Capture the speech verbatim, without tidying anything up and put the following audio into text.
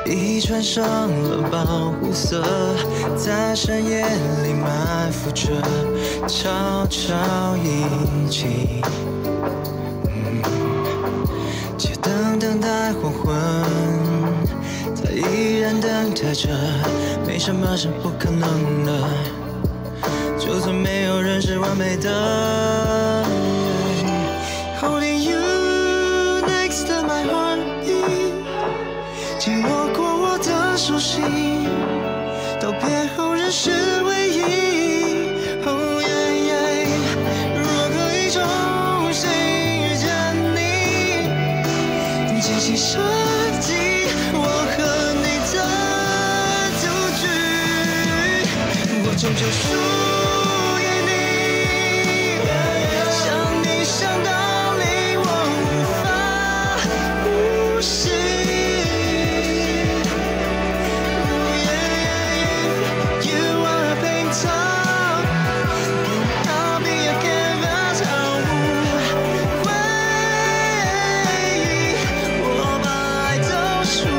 已穿上了保护色，在深夜里埋伏着，悄悄一起。嗯，街灯等待黄昏，它依然等待着，没什么是不可能的，就算没有人是完美的。Holding you next to my heartbeat， 紧握过我的手心，道别后仍是唯一。Oh yeah yeah， 若可以重新遇见你，精心设计我和你的赌局，我终究输。我把爱都输。